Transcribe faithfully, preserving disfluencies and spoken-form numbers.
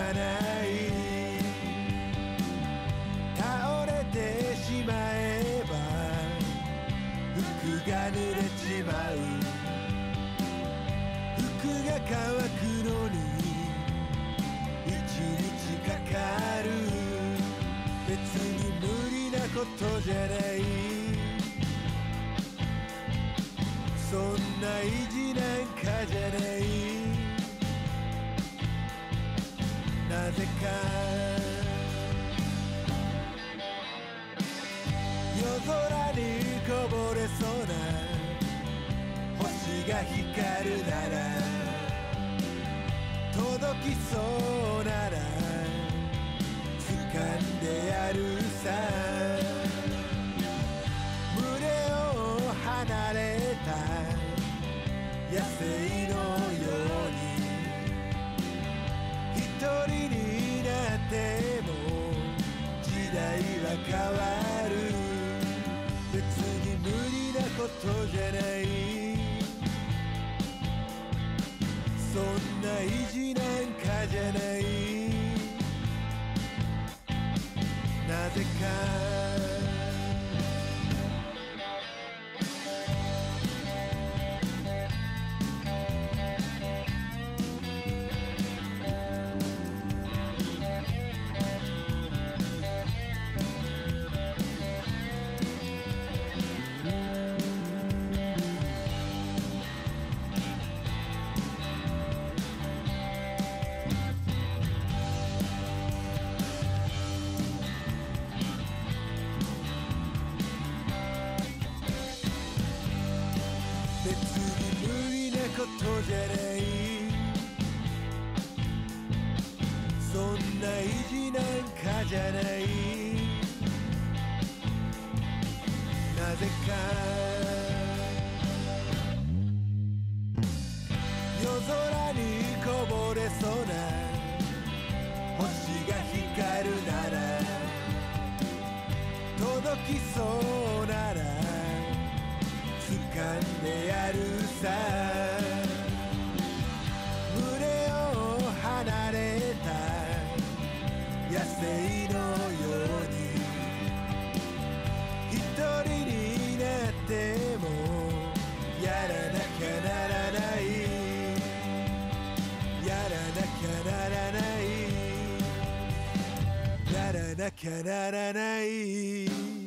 ない倒れてしまえば服が濡れちまう服が乾くのに一日かかる別に無理なことじゃないそんな意地なんかじゃないなぜか夜空にこぼれそうな星が光るなら届きそうなら掴んでやるさ群れを離れた野生のように一人になっても時代は変わる別に無理なことじゃないそんな意地なんかじゃないなぜか別に無理なことじゃないそんな意地なんかじゃないなぜか夜空にこぼれそうな星が光るなら届きそうなら掴んでやるさ群れを離れた野生のように一人になってもやらなきゃならないやらなきゃならないやらなきゃならない